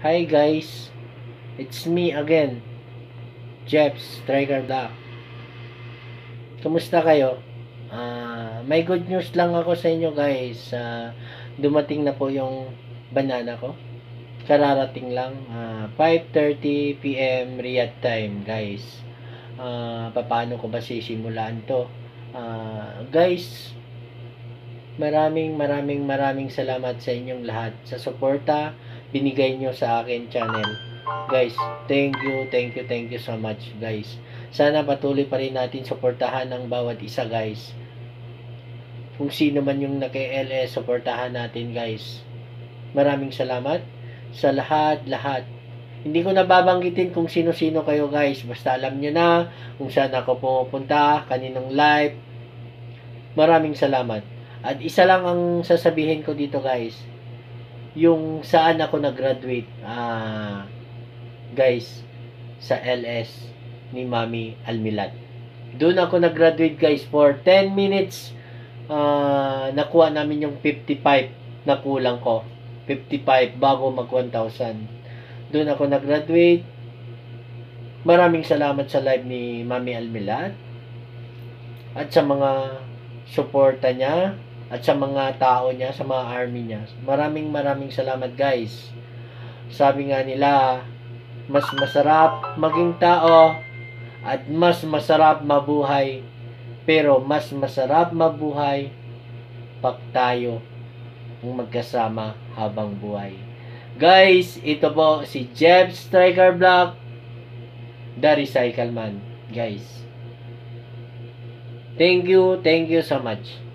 Hi guys, it's me again, Jeff Striker Black. Kumusta kayo? May good news lang ako sa inyo guys. Dumating na po yung banana ko. Kararating lang. 5:30 PM Riyadh time guys. Paano ko ba sisimulan to? Guys, maraming salamat sa inyong lahat sa suporta binigay nyo sa akin channel. Guys, thank you so much guys. Sana patuloy pa rin natin suportahan ang bawat isa guys. Kung sino man yung naka-LS, suportahan natin guys. Maraming salamat sa lahat. Hindi ko nababanggitin kung sino-sino kayo guys. Basta alam nyo na kung saan ako pupunta, kaninong live. Maraming salamat. At isa lang ang sasabihin ko dito guys. Yung saan ako nag-graduate. Guys, sa LS ni Mami Almilad. Doon ako nag-graduate guys for 10 minutes. Nakuha namin yung 55 na kulang ko. 55 bago mag 1,000. Doon ako nag-graduate. Maraming salamat sa live ni Mami Almilad. At sa mga suporta niya. At sa mga tao niya, sa mga army niya. Maraming salamat guys. Sabi nga nila, mas masarap maging tao at mas masarap mabuhay. Pero mas masarap mabuhay pag tayo ang magkasama habang buhay. Guys, ito po si Jeff Striker Black, The Recycle Man. Guys, thank you so much.